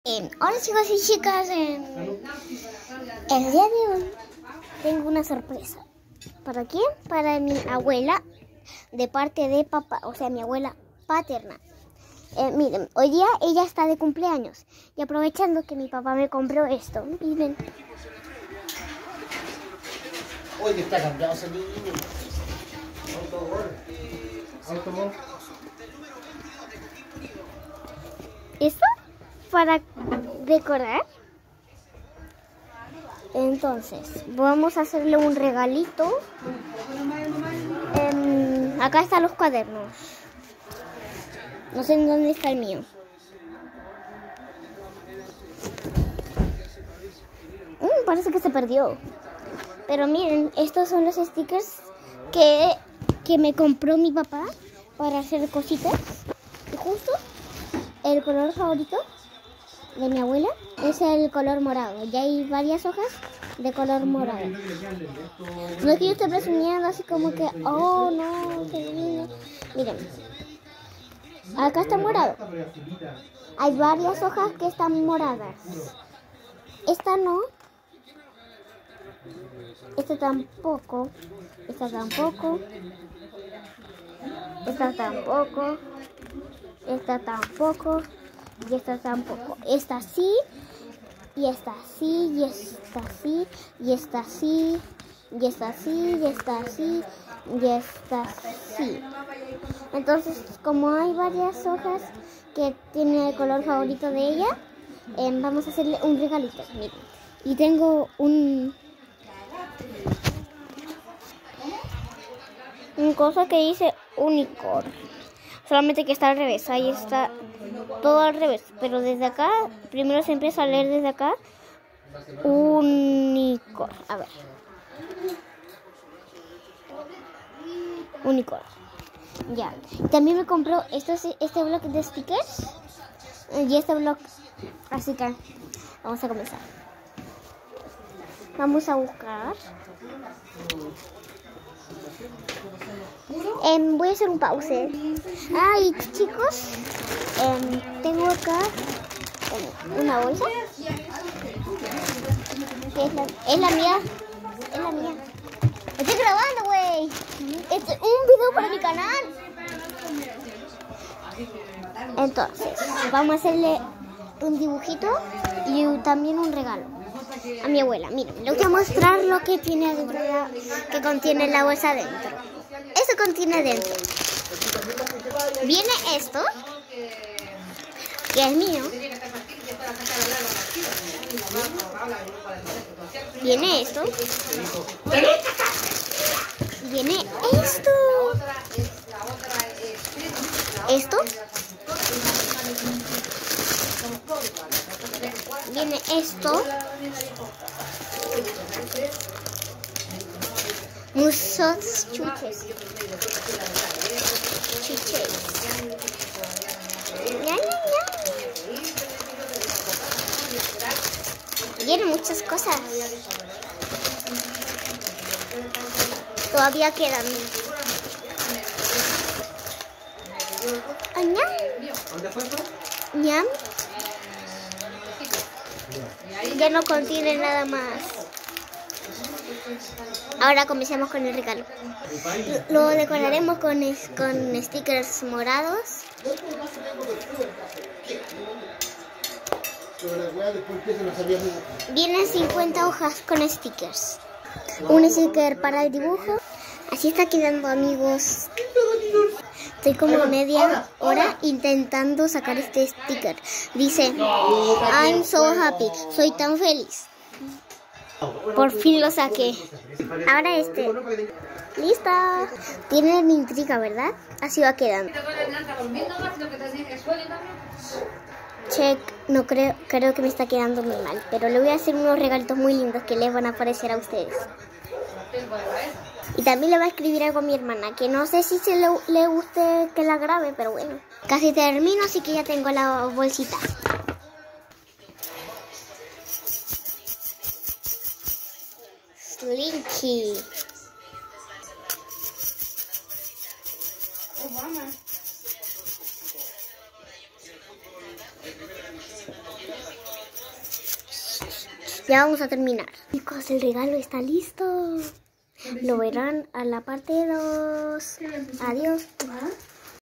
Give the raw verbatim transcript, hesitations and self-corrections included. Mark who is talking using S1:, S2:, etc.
S1: Eh, hola chicos y chicas, eh, el día de hoy tengo una sorpresa. ¿Para quién? Para mi abuela de parte de papá, o sea mi abuela paterna. Eh, miren, hoy día ella está de cumpleaños y aprovechando que mi papá me compró esto, miren.
S2: Hoy está cambiado ese niño. Autogol.
S1: ¿Esto? Para decorar. Entonces, vamos a hacerle un regalito. Eh, acá están los cuadernos. No sé en dónde está el mío. Mm, parece que se perdió. Pero miren, estos son los stickers que, que me compró mi papá para hacer cositas. Y justo el color favorito de mi abuela es el color morado. Ya hay varias hojas de color morado. No es que yo esté presumiendo así como que, oh no, qué lindo. Miren, acá está morado. Hay varias hojas que están moradas. Esta no. Esta tampoco. Esta tampoco. Esta tampoco. Esta tampoco. Y esta tampoco. Esta sí. Y esta sí. Y esta sí. Y esta sí. Y esta sí. Y esta sí. Y esta sí. Entonces, como hay varias hojas que tiene el color favorito de ella, eh, vamos a hacerle un regalito. Miren. Y tengo un... Un cosa que dice unicorn. Solamente que está al revés. Ahí está todo al revés. Pero desde acá, primero se empieza a leer desde acá. Unicorn. A ver. Unicorn. Ya. También me compró este, este bloque de stickers. Y este bloque. Así que vamos a comenzar. Vamos a buscar. Eh, voy a hacer un pause. Ay, ah, chicos, eh, tengo acá eh, una bolsa. Es la, es la mía. Es la mía. Estoy grabando, güey. Es un video para mi canal. Entonces, vamos a hacerle un dibujito y también un regalo a mi abuela. Miren, les voy a mostrar lo que tiene adentro, que contiene la bolsa adentro. Esto contiene adentro. Viene esto, que es mío. Viene esto. Viene esto. Esto. Viene esto. Muchos chuches. Chuches. Ya, ya, ya. Vienen muchas cosas. Todavía quedan. ¿Ñam? ¿Ñam? Ya no contiene nada más. Ahora comencemos con el regalo. Lo decoraremos con, con stickers morados. Vienen cincuenta hojas con stickers. Un sticker para el dibujo. Así está quedando, amigos. Estoy como media hora intentando sacar este sticker. Dice, I'm so happy. Soy tan feliz. Por fin lo saqué. Ahora este. ¡Lista! Tiene mi intriga, ¿verdad? Así va quedando. Check. No creo, creo que me está quedando muy mal. Pero le voy a hacer unos regalitos muy lindos que les van a aparecer a ustedes. Y también le voy a escribir algo a mi hermana, que no sé si se le, le guste que la grabe, pero bueno. Casi termino, así que ya tengo la bolsita. Slinky. Oh, mamá. Ya vamos a terminar. Chicos, el regalo está listo. Lo verán a la parte dos. Adiós.